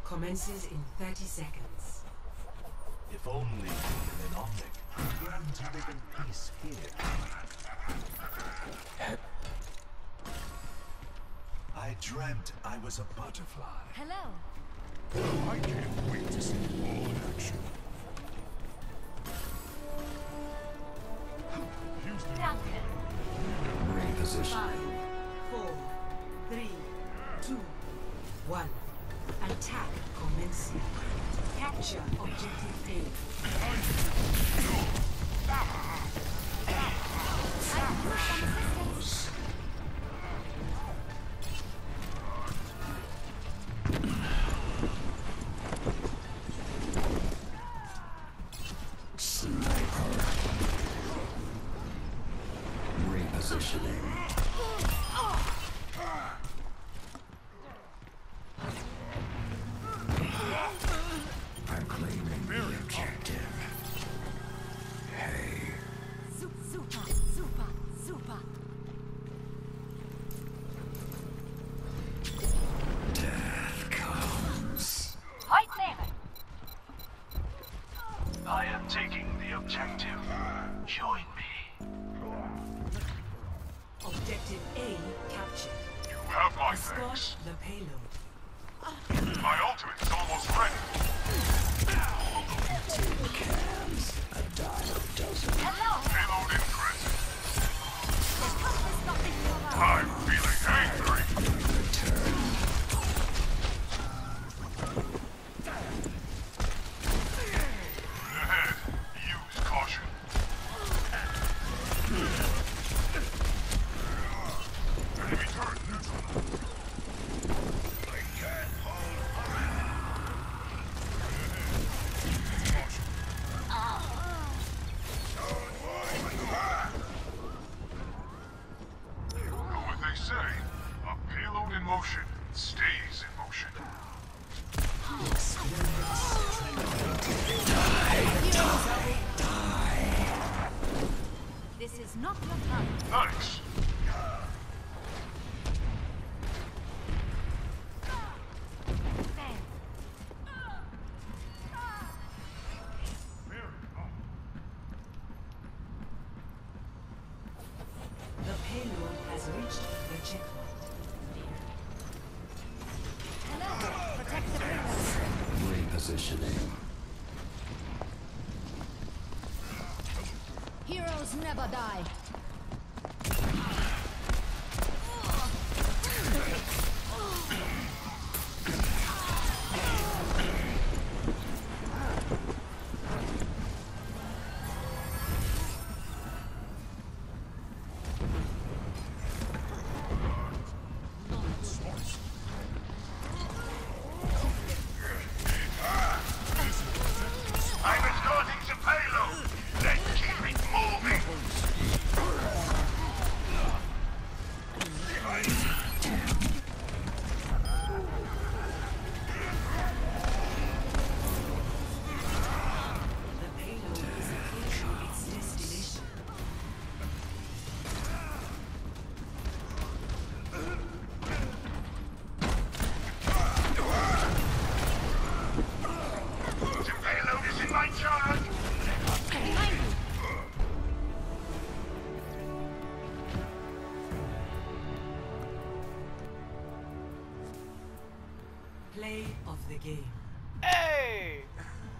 Commences in 30 seconds. If only in an Omnic. Learn to live in peace here. I dreamt I was a butterfly. Hello. I can't wait to see you all in action. Duncan. Reposition. 5, 4, 3, 2, 1. Attack commencing. Capture objective A. Repositioning. I'm claiming the objective. Hey. Super, super, super. Death comes. Right there. I am taking the objective. Join me. Objective A captured. You have my Escort thanks. the payload. My ultimate is almost ready. Tin cans. A dime a dozen. Hello. Payload in transit. There's nothing for us. I'm feeling angry. Return. Ahead. Use caution. Enemy turret neutral. I can't hold caution. Know what they say? A payload in motion stays in motion. This is not your time. Thanks. There. The payload has reached the checkpoint. Hello. Protect the payload. Repositioning. Heroes never die. I'm escorting the payload. Let's keep it moving. The payload is approaching its destination. The payload is in my charge. Play of the game. Hey!